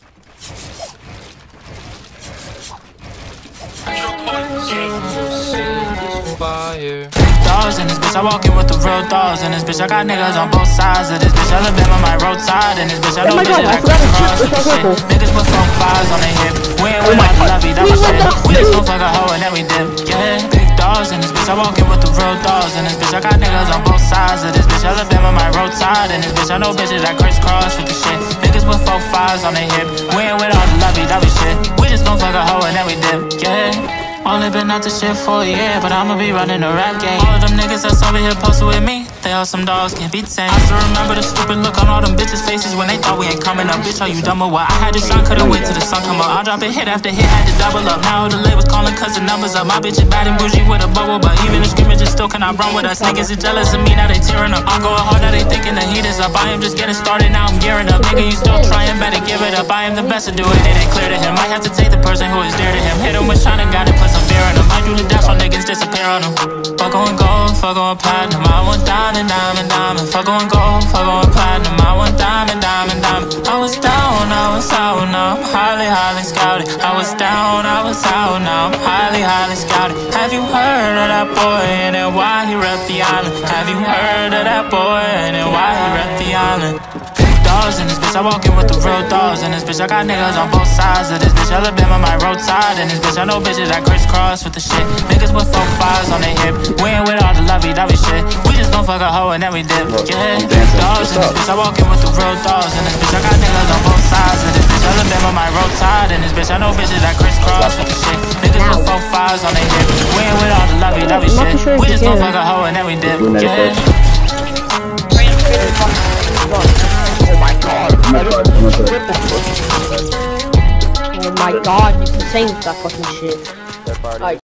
Dogs in this bitch, I walk in with the real dogs in this bitch. I got niggas on both sides of this bitch. Alabama my roadside in this bitch. I know bitches that cross with the shit. Niggas put 4 5s on their hip. We ain't with all the lovey, that was shit. We just gon' fuck a hoe and then we dip. Yeah, big dogs in this bitch. I walk in with the real dogs in this bitch. I got niggas on both sides of this bitch. Alabama my roadside in this bitch. I know bitches that crisscross with the shit. Niggas put 4 5s on their hip. We ain't with all the lovey, that was shit. We just gon' fuck a hoe and then we dip. Yeah. Only been out the shit for a year, but I'ma be running a rap game. All of them niggas that's over here posted with me, they all some dogs, can't be tamed. I still remember the stupid look on all them bitches' faces when they thought we ain't coming up. Bitch, are you dumb or what? I had to shine, couldn't wait till the sun come up. I'll drop it hit after hit, had to double up. Now the labels calling cause the numbers up. My bitch is bad and bougie with a bubble, but even the scrimmages still cannot run with us. Niggas is jealous of me, now they tearing up. I'm going hard, now they thinking the heat is up. I am just getting started, now I'm gearing up. Nigga, you still trying, better give it up. I am the best to do it, it ain't clear to him. Might have to take the person who is dear to him. Hit him with China, got it, put some fear in him. I do the dash on niggas, disappear on them. Fuck on gold, fuck on platinum. I want diamond, diamond, diamond. Fuck on gold, fuck on platinum. I want diamond, diamond, diamond. I was down, I was out, now I'm highly, highly scouted. I was down, I was out, now I'm highly, highly scouted. Have you heard of that boy and then why he rep the island? Have you heard of that boy and then why he rep the island? Dogs in this bitch, I walk in with the real dogs in this bitch. I got niggas on both sides of this bitch. Alabama my roadside in this bitch. I know bitches that crisscross with the shit. Niggas put 4 5s on their hip. We ain't with all the lovey dovey shit. We just gon' fuck a hoe and then we dip. Yeah, dogs in this bitch, I walk in with the real dogs in this bitch. I got niggas on both sides of this bitch. Alabama my roadside in this bitch. I know bitches that crisscross with the shit. Niggas put 4 5s on their hip. We ain't with all the lovey dovey shit. We just gon' fuck a hoe and then we dip. Yeah. Oh my god. Oh my god, you can sing that fucking shit.